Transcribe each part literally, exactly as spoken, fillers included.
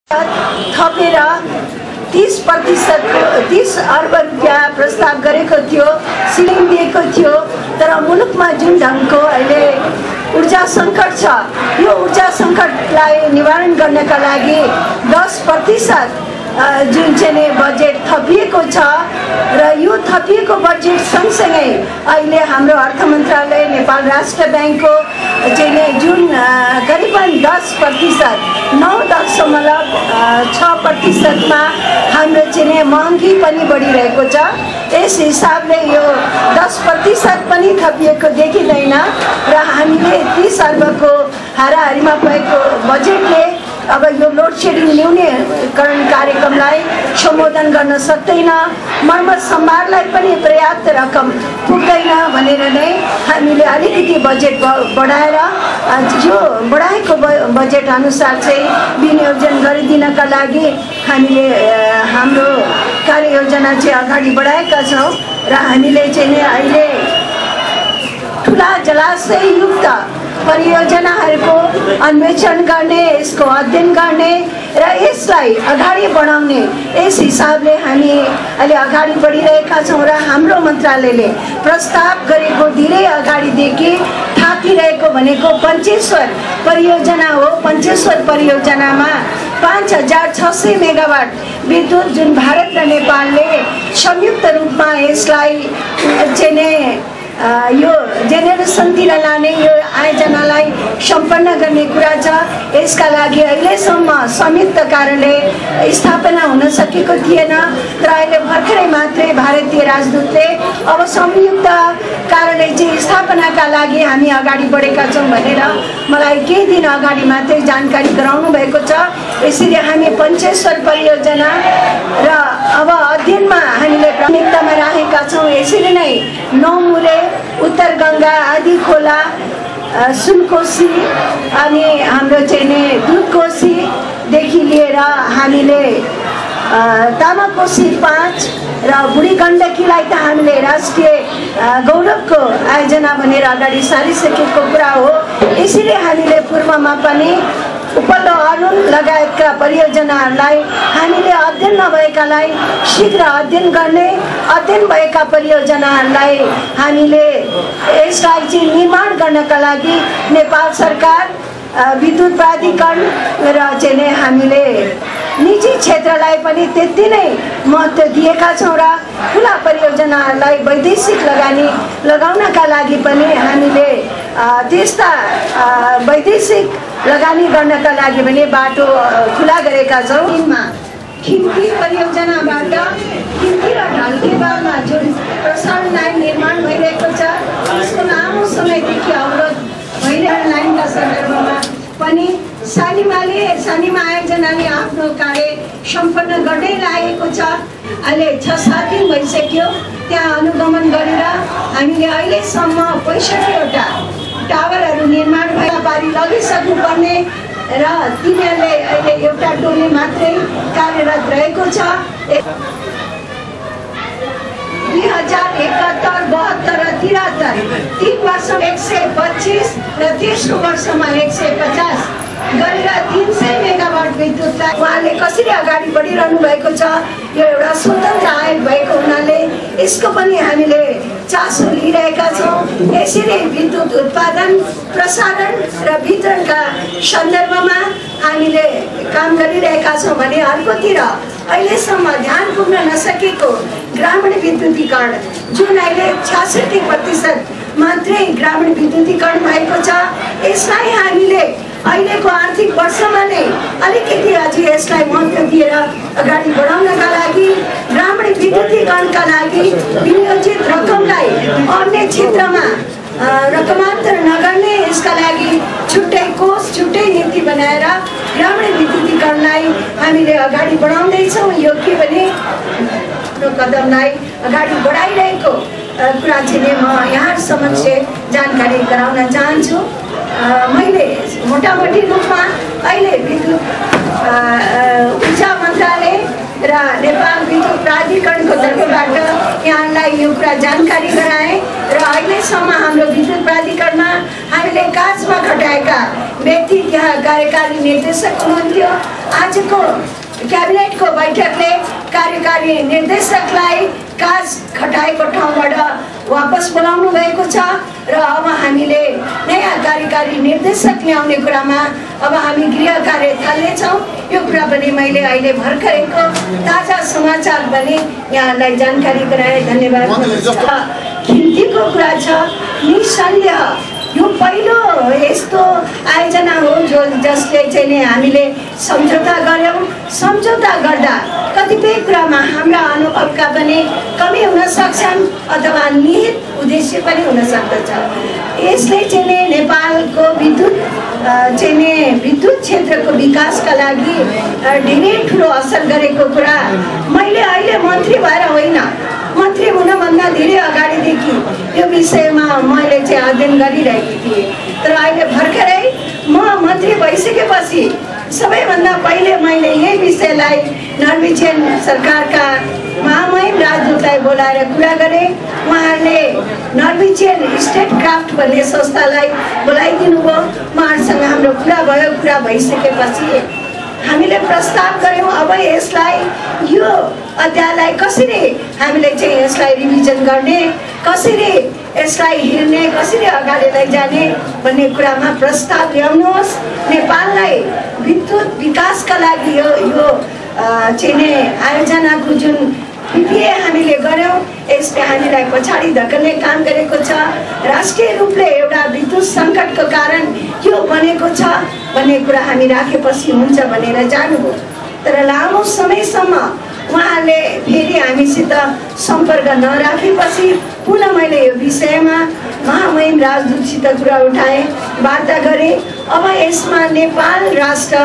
थपेर तीस प्रतिशत तीस अर्ब रुपियाँ प्रस्ताव गरेको थियो, सिलिङ दिएको थियो। तर मुलुकमा जुन ढङ्गको अहिले ऊर्जा सङ्कट छ, यो ऊर्जा सङ्कटलाई निवारण गर्नका लागि दस प्रतिशत जुन चाहिँ बजेट थपिएको छ र यो थपिएको बजेट सँगसँगै अहिले हाम्रो अर्थ मन्त्रालय नेपाल राष्ट्र ब्याङ्कको चाहिँ जुन करिबन दस प्रतिशत नौ दशमलव छ प्रतिशतमा हाम्रो चाहिँ महँगी पनि बढिरहेको छ। यस हिसाबले यो दस प्रतिशत पनि थपिएको देखिँदैन र हामीले तीस अर्बको हाराहारीमा भएको बजेटले अब यो लोड सेडिङ न्यूनीकरण कार्यक्रमलाई सम्बोधन गर्न सक्दैन, मर्मत सम्भारलाई पनि पर्याप्त रकम पुग्दैन भनेर नै हामीले अलिकति बजेट बढाएर यो बढाएको बजेट अनुसार चाहिँ विनियोजन गरिदिनका लागि हामीले हाम्रो कार्ययोजना चाहिँ अगाडि बढाएका छौँ र हामीले चाहिँ अहिले ठुला जलाशययुक्त परियोजनाहरूको अन्वेषण गर्ने, यसको अध्ययन गर्ने र यसलाई अगाडि बढाउने यस हिसाबले हामी अहिले अगाडि बढिरहेका छौँ र हाम्रो मन्त्रालयले प्रस्ताव गरेको धेरै अगाडिदेखि थाकिरहेको भनेको पञ्चेश्वर परियोजना हो। पञ्चेश्वर परियोजनामा पाँच हजार छ सय मेगावाट विद्युत जुन भारत र नेपालले संयुक्त रूपमा यसलाई चाहिँ यो जेनेरेसनतिर लाने यो आयोजनालाई सम्पन्न गर्ने कुरा छ। यसका लागि अहिलेसम्म संयुक्त कारणले स्थापना हुन सकेको थिएन, तर अहिले भर्खरै मात्रै भारतीय राजदूतले अब संयुक्त कारणले चाहिँ स्थापनाका लागि हामी अगाडि बढेका छौँ भनेर मलाई केही दिन अगाडि मात्रै जानकारी गराउनु भएको छ। यसरी हामी पञ्चेश्वर परियोजना र अब अध्ययनमा हामीले प्राथमिकतामा राखेका छौँ। यसरी नै नौमुले, उत्तर गङ्गा, आदि खोला, सुनकोशी अनि हाम्रो चाहिँ दुधकोशीदेखि लिएर हामीले तामाकोशी पाँच र बुढी गण्डकीलाई त हामीले राष्ट्रिय गौरवको आयोजना भनेर अगाडि सारिसकेको कुरा हो। यसरी हामीले पूर्वमा पनि उपल्लो अरुण लगायतका परियोजनाहरूलाई हामीले अध्ययन नभएकालाई शीघ्र अध्ययन गर्ने, अध्ययन भएका परियोजनाहरूलाई हामीले यसलाई चाहिँ निर्माण गर्नका लागि नेपाल सरकार, विद्युत प्राधिकरण र चाहिँ हामीले निजी क्षेत्रलाई पनि त्यति नै महत्त्व दिएका छौँ र ठुला परियोजनाहरूलाई वैदेशिक लगानी लगाउनका लागि पनि हामीले त्यस्ता वैदेशिक लगानी गर्नका लागि पनि बाटो खुला गरेका छौँ। खिम्ती परियोजनाबाट खिम्ती र ढल्केबारमा जुन प्रसारण लाइन निर्माण भइरहेको छ, यसको लामो समयदेखि अवरोध भइरहेको लाइनका सन्दर्भमा पनि सानिमाले सानिमा आयोजनाले आफ्नो कार्य सम्पन्न गर्दै लागेको छ। अहिले छ सात दिन भइसक्यो त्यहाँ अनुगमन गरेर हामीले अहिलेसम्म पैँसठीवटा टावरहरू निर्माण भएका पारी लगिसक्नुपर्ने र तिनीहरूले अहिले एउटा टोली मात्रै कार्यरत रहेको छ। दुई हजार एकहत्तर बहत्तर र त्रिहत्तर तीन वर्ष एक सय पच्चिस र तेस्रो वर्षमा एक सय पचास गरेर तीन सय मेगावाट विद्युतलाई उहाँले कसरी अगाडि बढिरहनु भएको छ। यो एउटा स्वतन्त्र आयोग भएको हुनाले यसको पनि हामीले चासो लिइरहेका छौँ। यसरी विद्युत उत्पादन, प्रसारण र वितरणका सन्दर्भमा हामीले काम गरिरहेका छौँ भने अर्कोतिर अहिलेसम्म ध्यान पुग्न नसकेको ग्रामीण विद्युतीकरण जुन अहिले छ्यासठी प्रतिशत मात्रै ग्रामीण विद्युतीकरण भएको छ, यसलाई हामीले अहिलेको आर्थिक वर्षमा नै अलिकति अझै यसलाई महत्त्व दिएर अगाडि बढाउनका लागि ग्रामीण विद्युतीकरणका लागि विनियोजित रकमलाई अन्य क्षेत्रमा रकमान्तर नगर्ने, यसका लागि छुट्टै कोष, छुट्टै नीति बनाएर ग्रामीण विद्युतीकरणलाई हामीले अगाडि बढाउँदैछौँ। यो के भने कदमलाई अगाडि बढाइरहेको कुरा चाहिँ म यहाँ समक्ष जानकारी गराउन चाहन्छु। मैले मोटामोटी रूपमा अहिले विद्युत ऊर्जा मन्त्रालय र नेपाल विद्युत प्राधिकरणको तर्फबाट यहाँलाई यो कुरा जानकारी गराएँ र अहिलेसम्म हाम्रो विद्युत प्राधिकरणमा हामीले काजमा खटाएका व्यक्ति त्यहाँ कार्यकारी निर्देशक हुनुहुन्थ्यो। आजको क्याबिनेटको बैठकले कार्यकारी निर्देशकलाई काज खटाएको ठाउँबाट वापस बोलाउनु भएको छ र अब हामीले नयाँ कार्यकारी निर्देशक ल्याउने कुरामा अब हामी गृह कार्य थाल्नेछौँ। यो कुरा पनि मैले अहिले भर्खरैको ताजा समाचार पनि यहाँलाई जानकारी गराएँ। धन्यवाद। खिम्तीको कुरा छ, निसन्देह यो पहिलो यस्तो आयोजना हो जो जसले चाहिँ नि हामीले सम्झौता गऱ्यौँ। सम्झौता गर्दा कतिपय कुरामा हाम्रा अनुभवका पनि कमी हुन सक्छन् अथवा निहित उद्देश्य पनि हुन सक्दछ। यसले चाहिँ नि नेपालको विद्युत चाहिँ नि विद्युत क्षेत्रको विकासका लागि धेरै ठुलो असर गरेको कुरा मैले अहिले मन्त्री भएर होइन, मन्त्री हुनभन्दा धेरै अगाडिदेखि यो विषयमा मैले चाहिँ अध्ययन गरिरहेकी थिएँ। तर अहिले भर्खरै म मन्त्री भइसकेपछि सबैभन्दा पहिले मैले यही विषयलाई नर्वेजियन सरकारका महामहिम राजदूतलाई बोलाएर कुरा गरेँ। उहाँहरूले नर्वेजियन स्टेट क्राफ्ट भन्ने संस्थालाई बोलाइदिनु भयो। उहाँहरूसँग हाम्रो कुरा भयो। कुरा भइसकेपछि हामीले प्रस्ताव गऱ्यौँ अब यसलाई यो अध्यायलाई कसरी हामीले चाहिँ यसलाई रिभिजन गर्ने, कसरी यसलाई हेर्ने, कसरी अगाडि लैजाने भन्ने कुरामा प्रस्ताव ल्याउनुहोस्। नेपाललाई विद्युत विकासका लागि यो यो चाहिँ नि आयोजनाको जुन पिपिए हामीले गऱ्यौँ यसले हामीलाई पछाडि धकेल्ने काम गरेको छ। राष्ट्रिय रूपले एउटा विद्युत सङ्कटको कारण यो बनेको छ भन्ने कुरा हामी राखेपछि हुन्छ भनेर जानुभयो। तर लामो समयसम्म उहाँले फेरि हामीसित सम्पर्क नराखेपछि पुनः मैले यो विषयमा महामहिम राजदूतसित कुरा उठाएँ, वार्ता गरेँ। अब यसमा नेपाल राष्ट्र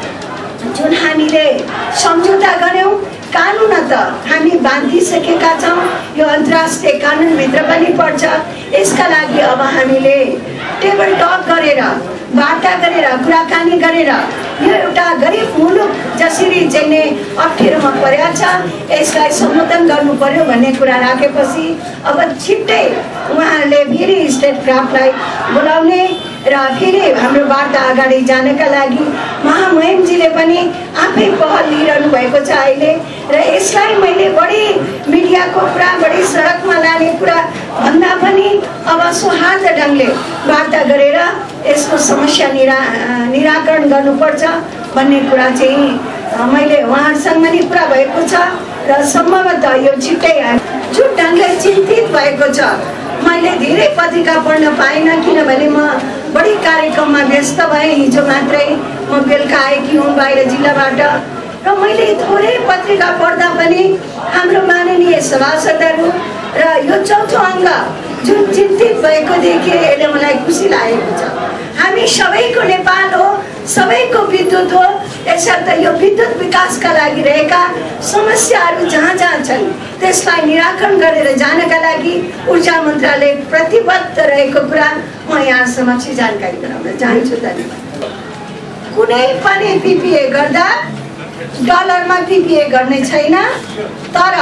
जुन हामीले सम्झौता गऱ्यौँ कानुन त हामी बाँधिसकेका छौँ, यो अन्तर्राष्ट्रिय कानुनभित्र पनि पर्छ। यसका लागि अब हामीले टेबल टक गरेर वार्ता गरेर कुराकानी गरेर यो एउटा गरिब मुलुक जसरी चाहिँ नि अप्ठ्यारोमा परेको छ यसलाई सम्बोधन गर्नु पर्यो भन्ने कुरा राखेपछि अब छिट्टै उहाँहरूले फेरि स्टेट क्राफ्टलाई बोलाउने र फेरि हाम्रो वार्ता अगाडि जानका लागि महामहिमजीले पनि आफै पहल लिइरहनु भएको छ अहिले। र यसलाई मैले बढी मिडियाको कुरा, बढी सडकमा लाने कुरा भन्दा पनि अब सौहार्द ढङ्गले वार्ता गरेर यसको समस्या निरा निराकरण गर्नुपर्छ भन्ने कुरा चाहिँ मैले उहाँहरूसँग पनि कुरा भएको छ र सम्भवतः यो छिट्टै जुन ढङ्गले चिन्तित भएको छ। मैले धेरै पत्रिका पढ्न पाइनँ किनभने म बढी कार्यक्रममा व्यस्त भएँ। हिजो मात्रै म बेलुका आएकी हुँ बाहिर जिल्लाबाट र मैले थोरै पत्रिका पढ्दा पनि हाम्रो माननीय सभासदहरू र यो चौथो अङ्ग जुन चिन्तित भएको देखेँ यसले मलाई खुसी लागेको छ। हामी सबैको नेपाल हो, सबैको विद्युत हो, यसर्थ यो विद्युत विकासका लागि रहेका समस्याहरू जहाँ जहाँ छन् त्यसलाई निराकरण गरेर जानका लागि ऊर्जा मन्त्रालय प्रतिबद्ध रहेको कुरा म यहाँ समक्ष जानकारी गराउन चाहन्छु। धन्यवाद। कुनै पनि पिपिए गर्दा डलरमा पिपिए गर्ने छैन, तर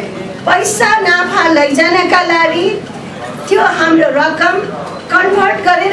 पैसा नाफा लैजानका लागि त्यो हाम्रो रकम कन्भर्ट गरेर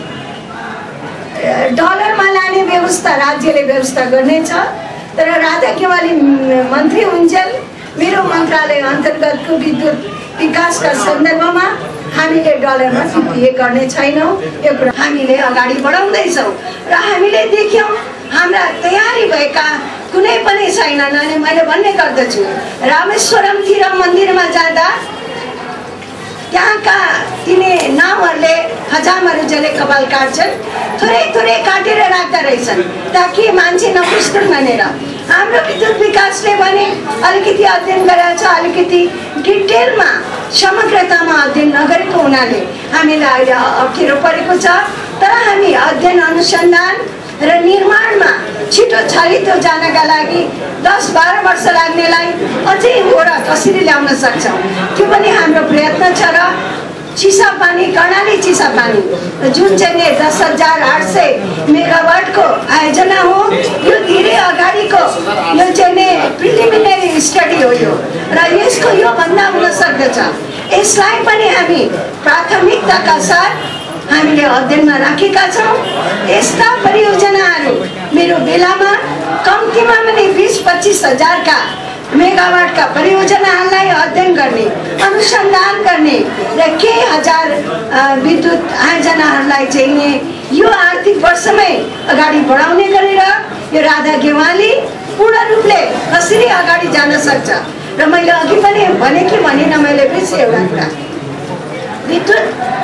डलरमा लाने व्यवस्था राज्यले व्यवस्था गर्नेछ। तर राधा केवाली मन्त्री हुन्छन्, मेरो मन्त्रालय अन्तर्गतको विद्युत विकासका सन्दर्भमा हामीले डलरमा पिपिए गर्ने छैनौँ। यो कुरा हामीले अगाडि बढाउँदैछौँ र हामीले देख्यौँ हाम्रा तयारी भएका कुनै पनि छैनन्। अनि मैले भन्ने गर्दछु रामेश्वरमतिर मन्दिरमा जाँदा त्यहाँका तिनी नाउँहरूले हजामहरू जसले कपाल काट्छन् थोरै थोरै काटेर राख्दा रहेछन् ताकि मान्छे नपुस्तुन् भनेर। हाम्रो विद्युत विकासले भने अलिकति अध्ययन गरेको छ, अलिकति डिटेलमा समग्रतामा अध्ययन नगरेको हुनाले हामीलाई अहिले अप्ठ्यारो परेको छ। तर हामी अध्ययन अनुसन्धान र निर्माणमा छिटो छरितो जानका लागि दस बाह्र वर्ष लाग्नेलाई अझै ओरा कसरी ल्याउन सक्छौँ त्यो पनि हाम्रो प्रयत्न छ। र चिसा पानी कर्णाली चिसा पानी जुन चाहिँ दस हजार आठ सय मेगावाटको आयोजना हो, यो धेरै अगाडिको यो चाहिँ प्रिलिमिनरी स्टडी हो यो र यसको यो भन्दा हुन सक्दछ। यसलाई पनि हामी प्राथमिकताका साथ हामीले अध्ययनमा राखेका छौँ। यस्ता परियोजनाहरू मेरो बेलामा कम्तीमा पनि बिस पच्चिस हजारका मेगावाटका परियोजनाहरूलाई अध्ययन गर्ने, अनुसन्धान गर्ने र केही हजार विद्युत आयोजनाहरूलाई चाहिने यो आर्थिक वर्षमै अगाडि बढाउने गरेर यो राधा गेवाली पूर्ण रूपले कसरी अगाडि जान सक्छ। र मैले अघि पनि भने कि भनेन मैले बिर्सेँ एउटा कुरा, विद्युत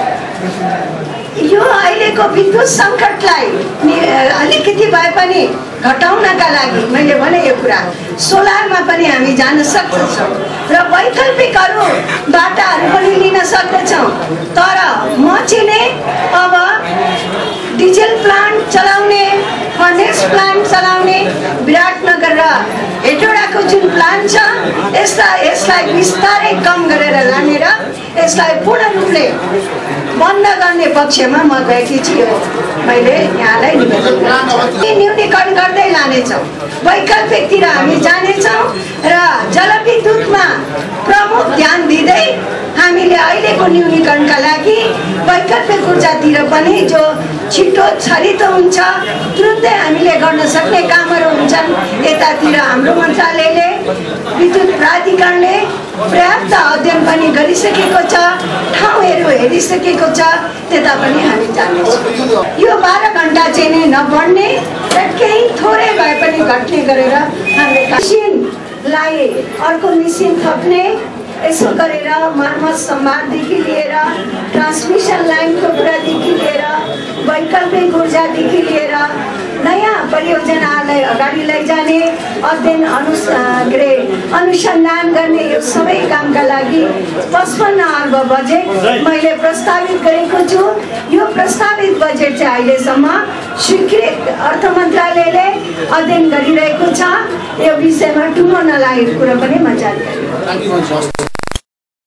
यो अहिलेको विद्युत सङ्कटलाई अलिकति भए पनि घटाउनका लागि मैले भने यो कुरा सोलरमा पनि हामी जान सक्छौँ र वैकल्पिक अरू बाटाहरू पनि लिन सक्दछौँ। तर म चाहिँ नै अब डिजेल प्लान्ट चलाउने, फर्नेस प्लान्ट चलाउने विराटनगर र हेटौडाको जुन प्लान्ट छ यसलाई यसलाई बिस्तारै कम गरेर लानेर यसलाई पूर्ण रूपले बन्द गर्ने पक्षमा म गएकी छु। मैले यहाँलाई न्यूनीकरण गर्दै लानेछौँ, वैकल्पिकतिर हामी जानेछौँ र जलविद्युतमा प्रमुख ध्यान दिँदै हामीले अहिलेको न्यूनीकरणका लागि वैकल्पिक ऊर्जातिर पनि जो छिटो छरितो हुन्छ, तुरुन्तै हामीले गर्न सक्ने कामहरू हुन्छन्, यतातिर हाम्रो मन्त्रालयले विद्युत प्राधिकरणले पर्याप्त अध्ययन पनि गरिसकेको छ, ठाउँहरू हेरिसकेको छ, त्यता पनि हामी जानेछौँ। यो बाह्र घन्टा चाहिँ नै नबढ्ने र केही थोरै भए पनि घट्ने गरेर हामीले मिसिनलाई अर्को मिसिन थप्ने, यसो गरेर मर्मत सम्भारदेखि लिएर ट्रान्समिसन लाइनको कुरादेखि लिएर वैकल्पिक ऊर्जादेखि लिएर नयाँ परियोजनाहरूलाई अगाडि लैजाने, अध्ययन अनुस के अरे अनुसन्धान गर्ने यो सबै कामका लागि पचपन्न अर्ब बजेट मैले प्रस्तावित गरेको छु। यो प्रस्तावित बजेट चाहिँ अहिलेसम्म स्वीकृत अर्थ मन्त्रालयले अध्ययन गरिरहेको छ। यो विषयमा टुङ्गो नलागेको कुरा पनि म जानकारी